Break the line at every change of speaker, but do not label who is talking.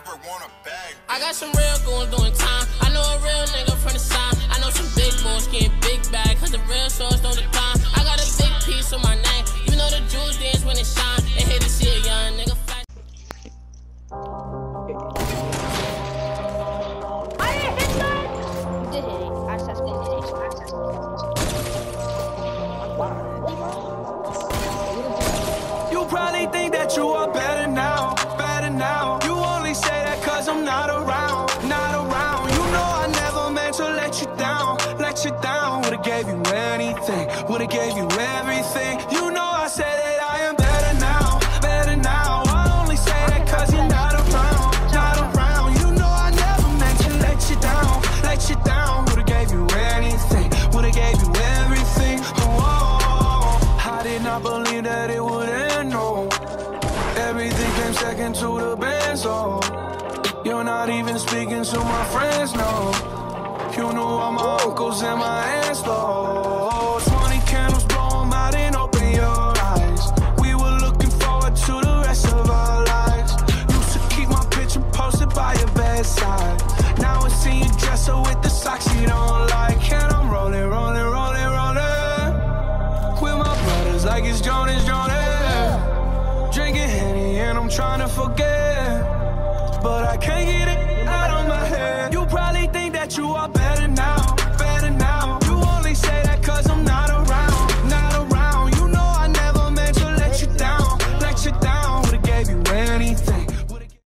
I got some real goons doing time. I know a real nigga from the side. I know some big boys getting big bag, cause the real source don't decline. I got a big piece on my name. You know the jewels dance when it shine. They hate to see a young nigga flash.
I didn't hit that! You did hit it. I suspected it.
You probably think that you are better now, better now. You only say that cause I'm not around, not around. You know I never meant to let you down, let you down. Would've gave you anything, would've gave you everything. You know I said that I am better now, better now. I only say that cause you're not around, not around. You know I never meant to let you down, let you down. Would've gave you anything, would've gave you everything. Oh, I did not believe that it would end, no. Everything came second to the benzo. You're not even speaking to my friends, no. You know all my uncles and my aunts, though. 20 candles, blow 'em out and open your eyes. We were looking forward to the rest of our lives. Used to keep my picture posted by your bedside. Now I see you dress her with the socks you don't like. And I'm rolling, rolling, rolling, rolling with my brothers like it's Jonas, Jonas. Drinking Henny and I'm trying to forget, but I can't